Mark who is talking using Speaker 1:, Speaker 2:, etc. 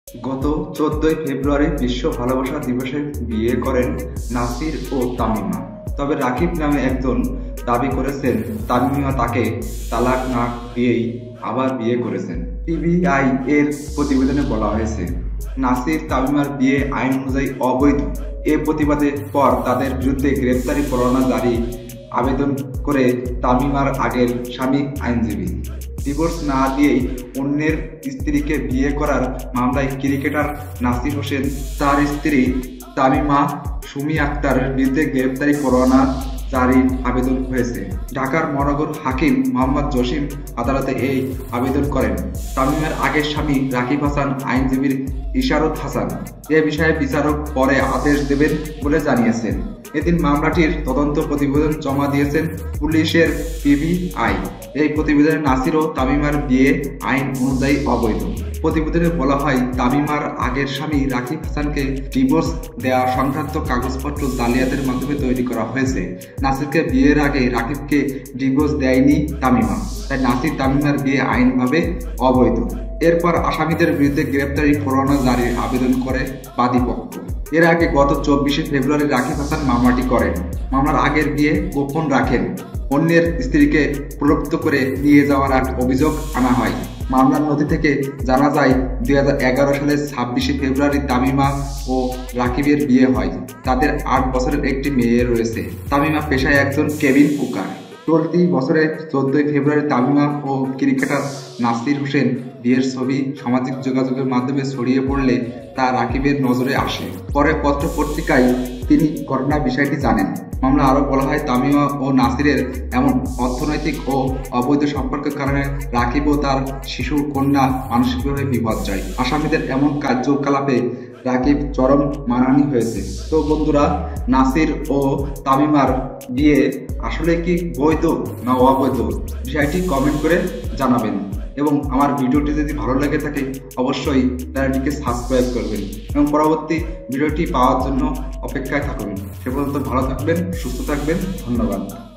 Speaker 1: গত 14ই ফেব্রুয়ারি বিশ্ব ভালোবাসা দিবসে বিয়ে করেন নাসির ও তামিমা। তবে রাকিব নামে একজন দাবি করেছেন তামিমা তাকে তালাক না দিয়েই আবার বিয়ে করেছেন। টিভিআই এর প্রতিবেদনে বলা হয়েছে, নাসির তামিমার বিয়ে আইন অনুযায়ী অবৈধ। এ প্রতিবাদের পর তাদের বিরুদ্ধে গ্রেপ্তারি পরোয়ানা জারি আবেদন করে তামিমার আগের স্বামী আইনজীবী। ডিভোর্স না দিয়েই অন্যের স্ত্রীকে বিয়ে করার মামলায় ক্রিকেটার নাসির হোসেন তার স্ত্রী তামিমা সুমি আক্তারের বিরুদ্ধে গ্রেপ্তারি পরোয়ানা জারির আবেদন হয়েছে। ঢাকার মহানগর হাকিম মোহাম্মদ জসিম আদালতে এই আবেদন করেন। তামিমার আগের স্বামী রাকিব হাসান আইনজীবী ইশারত হাসান এ বিষয়ে বিচারক পরে আদেশ দেবেন বলে জানিয়েছেন। এদিন মামলাটির তদন্ত প্রতিবেদন জমা দিয়েছেন পুলিশের পিবিআই। এই প্রতিবেদনে নাসির ও তামিমার বিয়ে আইন অনুযায়ী অবৈধ। প্রতিবেদনে বলা হয়, তামিমার আগের স্বামী রাকিব হাসানকে ডিভোর্স দেওয়া সংক্রান্ত কাগজপত্র জালিয়াতির মাধ্যমে তৈরি করা হয়েছে। নাসিরকে বিয়ের আগে রাকিবকে ডিভোর্স দেয়নি তামিমা, তাই নাসির তামিমার বিয়ে আইনভাবে অবৈধ। এরপর আসামিদের বিরুদ্ধে গ্রেপ্তারি পরোয়ানা জারির আবেদন করে বাদীপক্ষ। এর আগে গত 24শে ফেব্রুয়ারি রাকিব হাসান মামলাটি করেন। মামলার আগের বিয়ে গোপন রাখেন, অন্যের স্ত্রীকে প্রলুব্ধ করে নিয়ে যাওয়ার অভিযোগ আনা হয়। মামলার নথি থেকে জানা যায় 2011 সালের 26শে ফেব্রুয়ারি তামিমা ও রাকিবের বিয়ে হয়। তাদের 8 বছরের একটি মেয়ে রয়েছে। তামিমা পেশায় একজন কেবিন কুকার। চলতি বছরের 14ই ফেব্রুয়ারি তামিমা ও ক্রিকেটার নাসির হোসেন বিয়ের ছবি সামাজিক যোগাযোগের মাধ্যমে ছড়িয়ে পড়লে তা রাকিবের নজরে আসে। পরে পত্র পত্রিকায় তিনি ঘটনার বিষয়টি জানেন। মামলা আরও বলা হয়, তামিমা ও নাসিরের এমন অর্থনৈতিক ও অবৈধ সম্পর্কের কারণে রাকিব ও তার শিশু কন্যা মানসিকভাবে বিপর্যয়। আসামিদের এমন কার্যকলাপে রাকিব চরম মানহানি হয়েছে। তো বন্ধুরা, নাসির ও তামিমার বিয়ে আসলে কি বৈধ না অবৈধ, বিষয়টি কমেন্ট করে জানাবেন। এবং আমার ভিডিওটি যদি ভালো লেগে থাকে অবশ্যই চ্যানেলটিকে সাবস্ক্রাইব করবেন এবং পরবর্তী ভিডিওটি পাওয়ার জন্য অপেক্ষায় থাকুন। সে পর্যন্ত ভালো থাকবেন, সুস্থ থাকবেন। ধন্যবাদ।